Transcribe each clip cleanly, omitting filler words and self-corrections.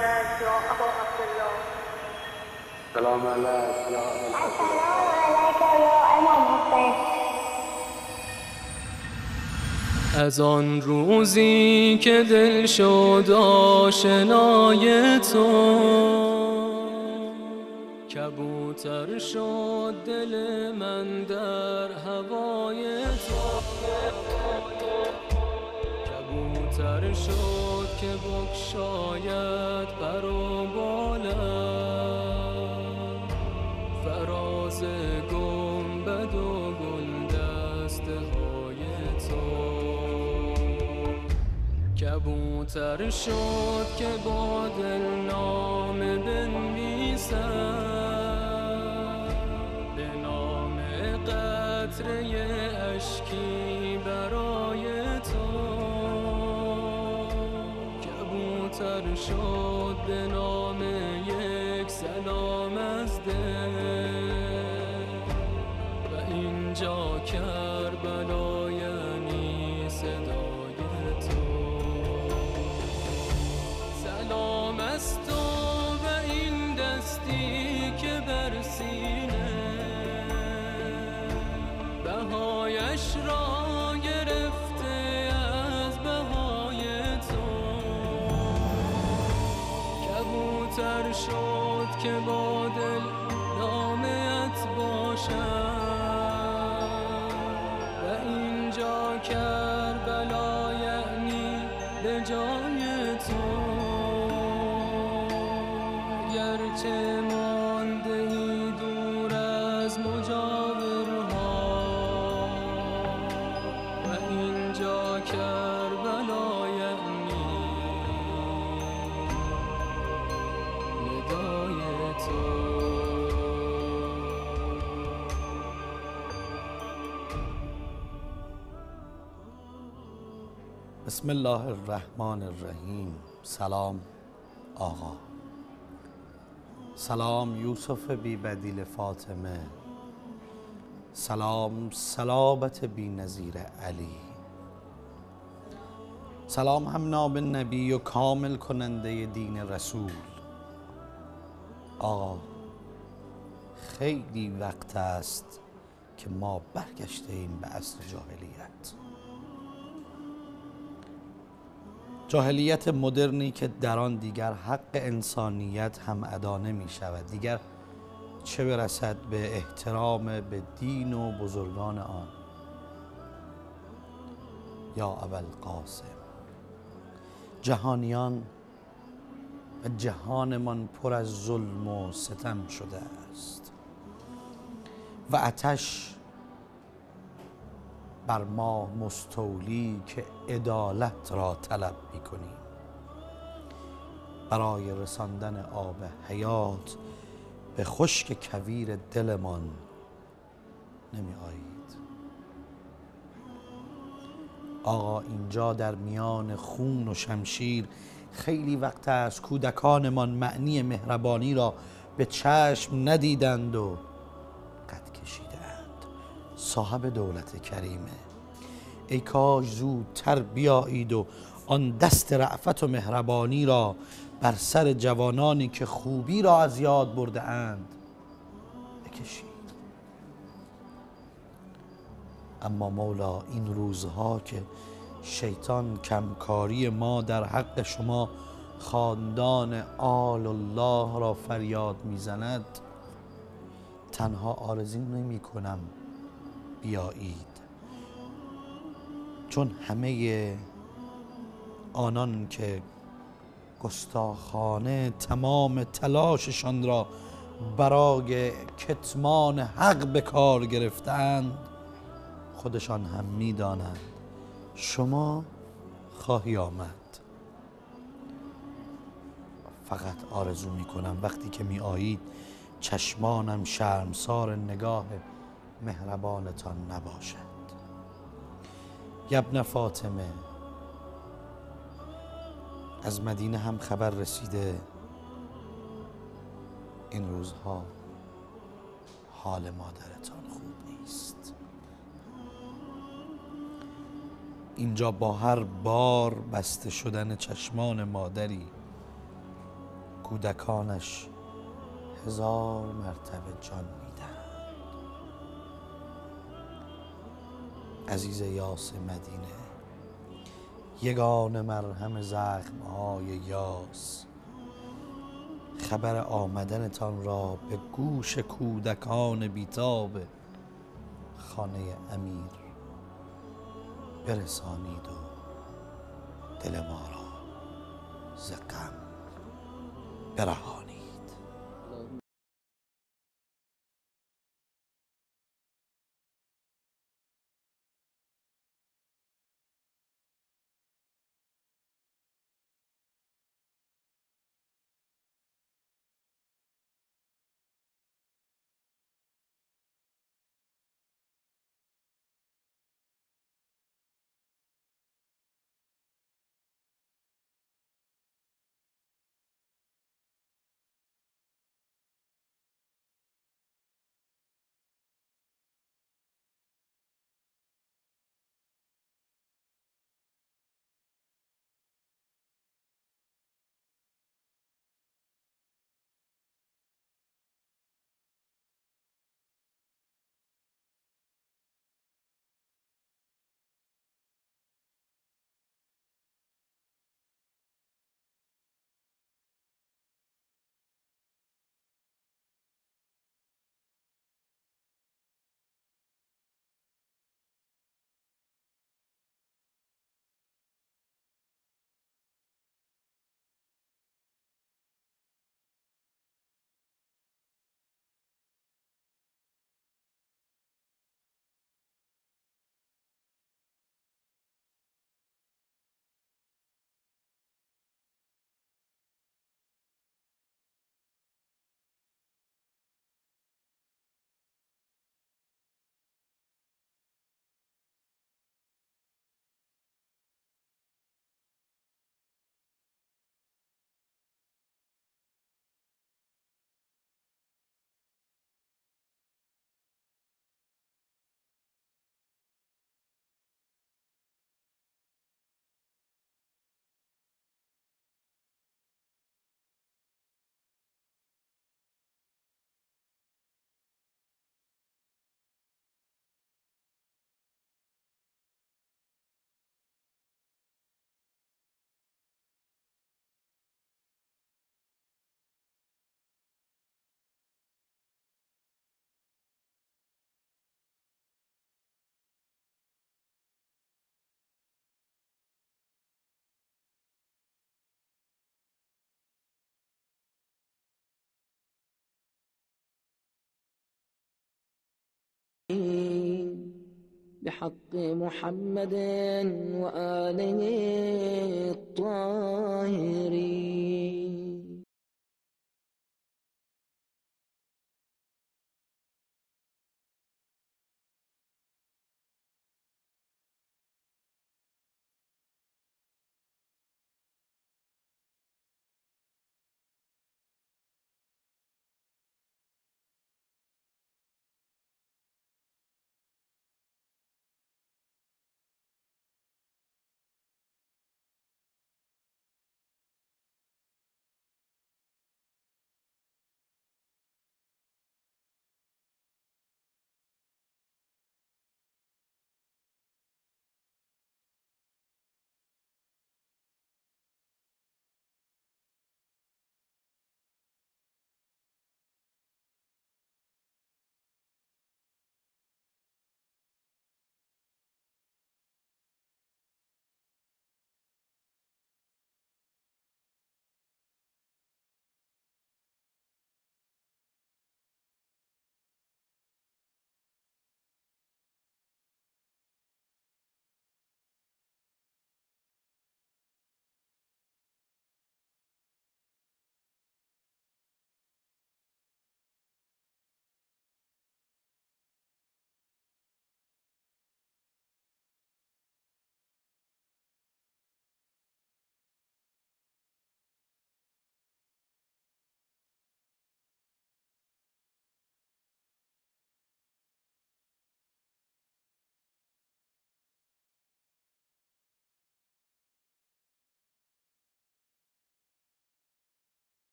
عليك يا أبا عبد الله. سلام عليك يا السلام عليك يا امام حسین. از آن روزی که دل شد آشنای تو، کبوتر شد دل من در هوای تو، کبوتر شد که بگشاید پر و بالم، فراز گنبد و گلدسته های تو، کبوتر شد که با دل نامه بنویسم، به نام قطره اشکی برای تو، کبوتر شد به نام یک سلام از دل، و اینجا کربلا یعنی صدای تو. سلام از تو و این دستی که بر سینه بهایش را گرفته از بهای تو، کبوتر شد که با دل نامت باشم، و اینجا کربلا یعنی به جای تو، گرچه مانده ای دور از مجاورها، و اینجا کربلا یعنی ندای تو. بسم الله الرحمن الرحیم. سلام آقا. سلام یوسف بی بدیل فاطمه. سلام صلابت بی نظیر علی. سلام همنام نبی و کامل کننده دین رسول. آقا خیلی وقت است که ما برگشته ایم به اصل جاهلیت، جاهلیت مدرنی که در آن دیگر حق انسانیت هم ادا نمی شود، دیگر چه برسد به احترام به دین و بزرگان آن. یا ابوالقاسم، جهانیان و جهانمان پر از ظلم و ستم شده است و آتش بر ما مستولی که عدالت را طلب می‌کنیم. برای رساندن آب حیات به خشک کویر دلمان نمی آیید. آقا اینجا در میان خون و شمشیر خیلی وقت است کودکانمان معنی مهربانی را به چشم ندیدند و قد کشیدند. صاحب دولت کریمه، ای کاش زودتر بیایید و آن دست رأفت و مهربانی را بر سر جوانانی که خوبی را از یاد برده اند بکشید. اما مولا این روزها که شیطان کمکاری ما در حق شما خاندان آل الله را فریاد میزند، تنها آرزو نمی کنم بیایید، چون همه آنان که گستاخانه تمام تلاششان را برای کتمان حق به کار گرفتند، خودشان هم می‌دانند شما خواهی آمد. فقط آرزو می‌کنم وقتی که می‌آیید چشمانم شرمسار نگاه مهربانتان نباشد. ابن فاطمه، از مدینه هم خبر رسیده این روزها حال مادرتان خوب نیست. اینجا با هر بار بسته شدن چشمان مادری کودکانش 1000 مرتبه جان میدهند. عزیز یاس مدینه، یگان مرهم زخمهای یاس، خبر آمدنتان را به گوش کودکان بیتاب خانه امیر برسانید و دل ما را ز غم برهانید. بحق محمد وآله الطاهرين.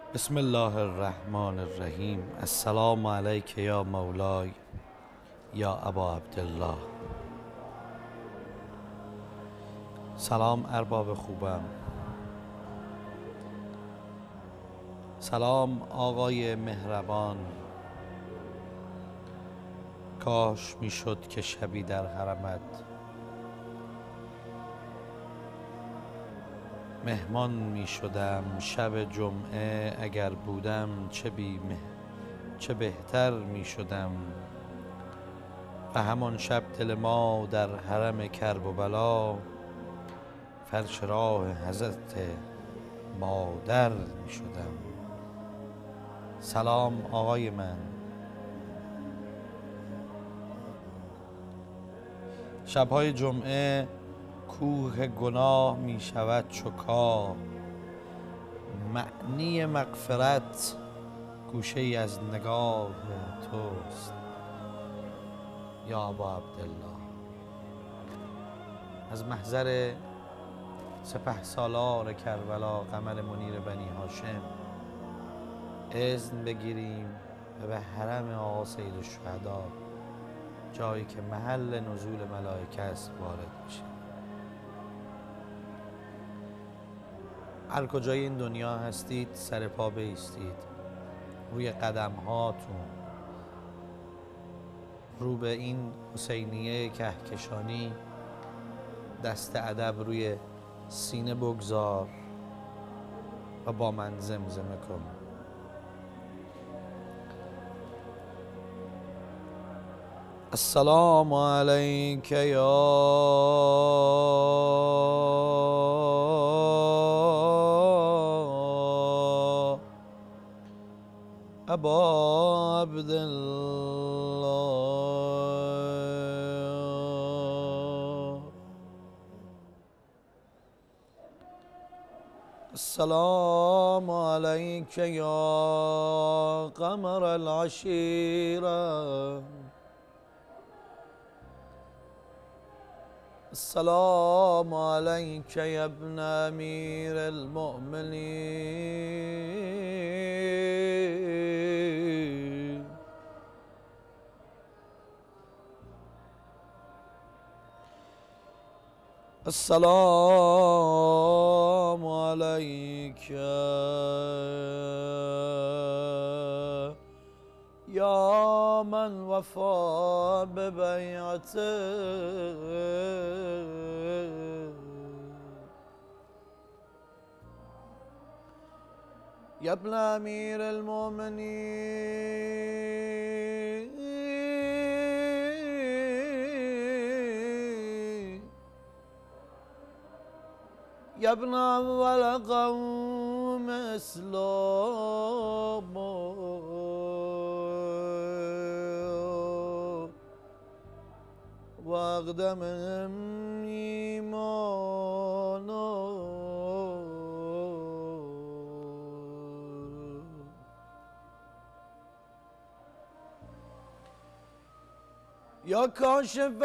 بسم الله الرحمن الرحیم. السلام علیک یا مولای یا ابا عبدالله. سلام ارباب خوبم، سلام آقای مهربان. کاش میشد که شبی در حرمت مهمان می شدم. شب جمعه اگر بودم چه بهتر می شدم. و همان شب دل ما در حرم کرب و بلا فرش راه حضرت مادر می شدم. سلام آقای من. شبهای جمعه کوه گناه می شود چکا. معنی مغفرت گوشه ای از نگاه توست یا ابا عبدالله. از محضر سپهسالار کربلا قمر منیر بنی هاشم اذن بگیریم و به حرم آقا سید الشهدا، جایی که محل نزول ملائکه است، وارد بشیم. هر کجای این دنیا هستید سر پا بایستید، روی قدم هاتون رو به این حسینیه کهکشانی دست ادب روی سینه بگذار و با من زمزمه کن. السلام علیک یا ابا عبدالله. السلام علیک یا قمر العشیره. السلام علیک یا ابن امیر المؤمنین. السلام علیک یا من وفا ببیعته. یا ابن امیر المؤمنین، یا ابن اول قوم اسلام، و اقدمهم ایمانا. یا کاشف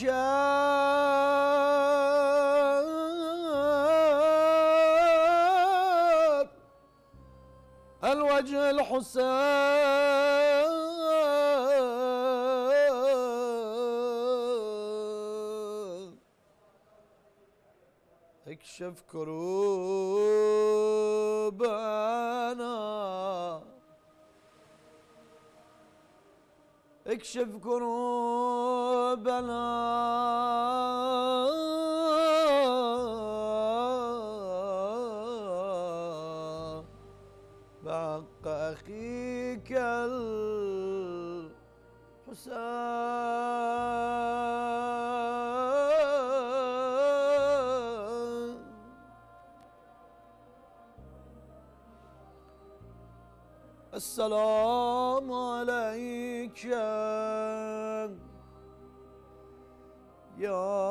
الکرب الوجه الحسین، اکشف کروبنا، اکشف کروبنا بحق اخیک الحسین. السلام علیک یا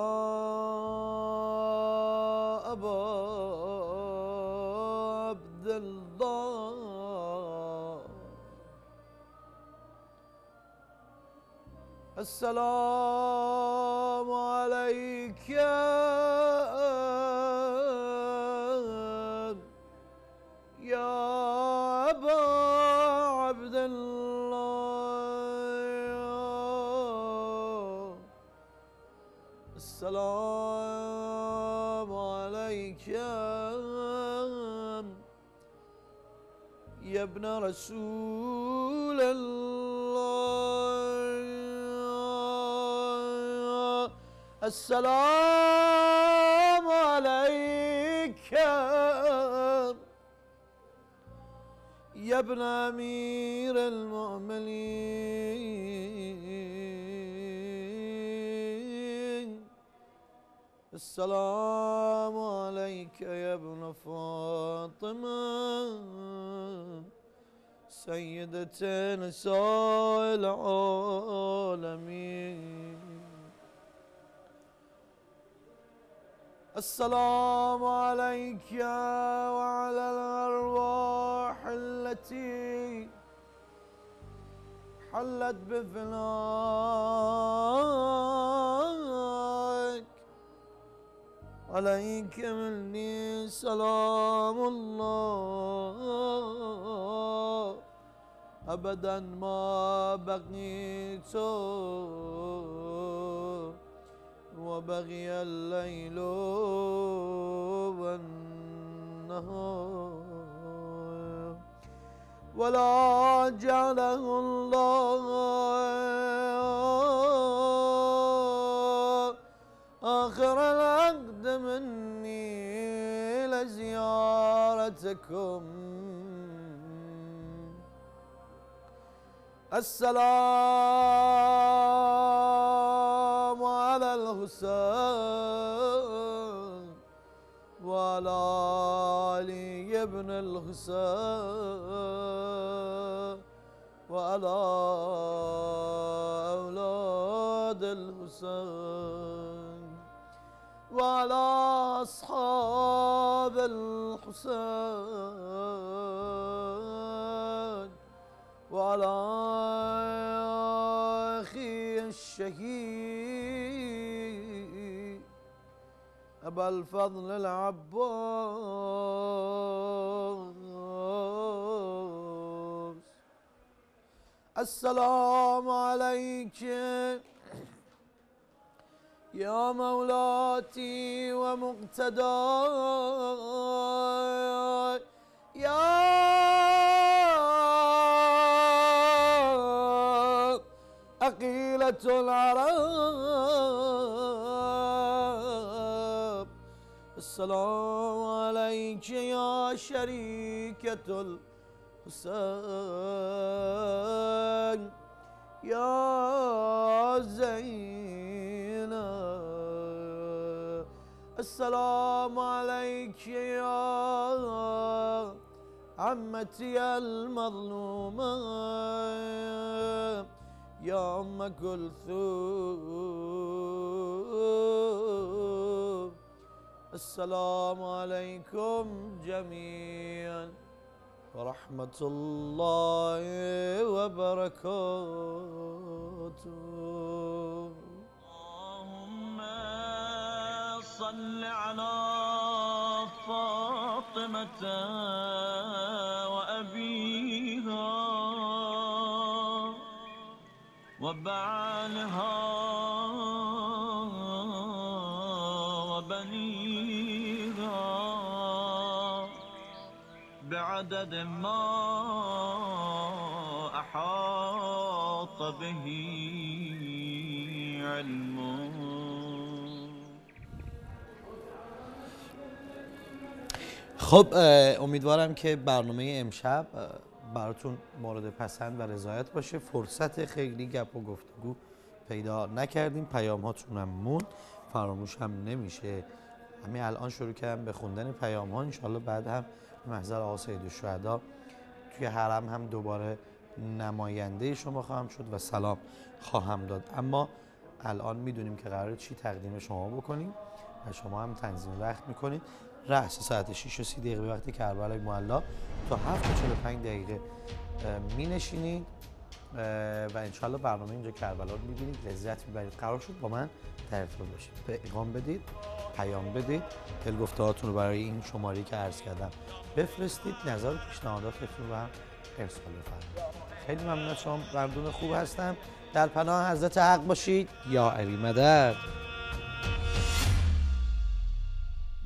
ابا عبدالله. السلام علیک یا السلام عليك يا ابن رسول الله السلام عليك يا ابن أمير المؤمنين السلام عليك يا ابن فاطمة سيدة نساء العالمين السلام عليك وعلى الأرواح التي حلت بفناك عليك مني سلام الله أبدا ما بقيت وبغي الليل والنهار ولا جعله الله آخر العقد مني لزيارتكم السلام على الحسين وعلى علي بن الحسين وعلى أولاد الحسين وعلى أصحاب الحسين وعلى أخي الشهيد أبا الفضل العباس السلام عليك يا مولاتي ومقتداي يا أقيلة العرب السلام عليك يا شريكة الحسين يا زينب السلام عليك يا عمتي المظلومة يا أم كلثوم السلام عليكم جميعا ورحمة الله وبركاته. اللهم صل على فاطمة وأبيها وبعلها وبنيها بعدد ما أحاط به علمه. خب امیدوارم که برنامه امشب براتون مورد پسند و رضایت باشه. فرصت خیلی گپ و گفتگو پیدا نکردیم، پیام هاتون هم موند، فراموش هم نمیشه. همین الان شروع کردم به خوندن پیام ها، انشالله بعد هم محضر آقا سید الشهدا توی حرم هم دوباره نماینده شما خواهم شد و سلام خواهم داد. اما الان میدونیم که قراره چی تقدیم شما بکنیم و شما هم تنظیم وقت میکنید. رأس ساعت 6:30 به وقت کربلای معلا تا 7:45 می نشینید و انشالله برنامه اینجا کربلا رو میبینید، لذت میبرید. قرار شد با من در ارتباط باشید، پیغام بدید، پیام بدید، دلگفته‌هاتون رو برای این شماره که عرض کردم بفرستید، نظر و پیشنهاداتتون رو هم ارسال بفرمایید. خیلی ممنون از شما، مردون خوب هستم. در پناه حضرت حق باشید. یا علی مدد.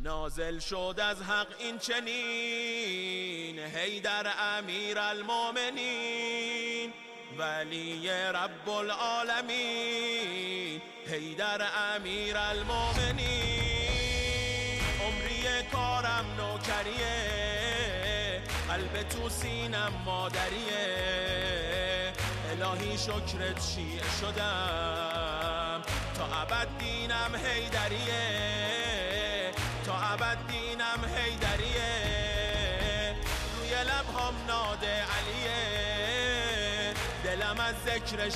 نازل شد از حق این چنین حیدر امیر المومنین ولی رب العالمین حیدر امیر المومنین عمری کارم نوکریه قلب تو سینم مادریه الهی شکرت شیعه شدم تا ابد دینم حیدریه تا ابد دینم حیدریه روی لبهام ناد علیه دلم از ذکرش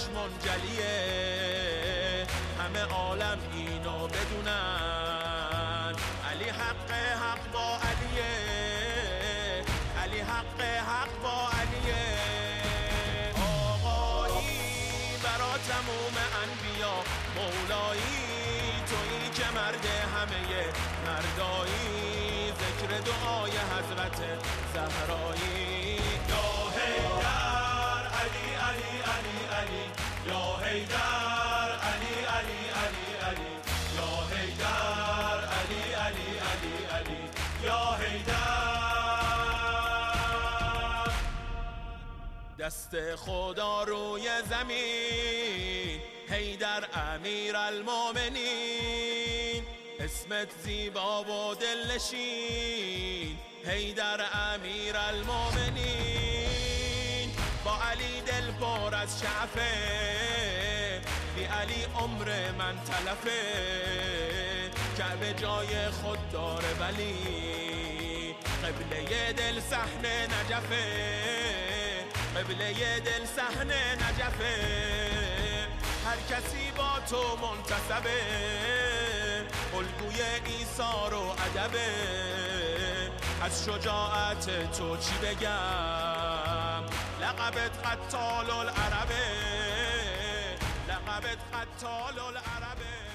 منجلیه همه عالم اینو بدونن علی حق حق با علیه علی حق حق با علیه آقایی برا تموم انبیا مولایی تویی که مرد همه مردایی ذکر دعای حضرت زهرایی یا حیدر علی علی علی علی یا حیدر علی علی علی علی یا حیدر علی علی علی علی یا حیدر دست خدا روی زمین حیدر امیر المومنین اسمت زیبا و دلنشین حیدر امیر المومنین با علی دل پر از شعفه بی علی عمر من تلفه کعبه جای خود داره ولی قبله دل صحنه نجفه قبله دل صحنه نجفه هر کسی با تو منتسبه الگوی ایثار و ادبه از شجاعت تو چی بگم لقبت قتال العربه لقبت قتال العربه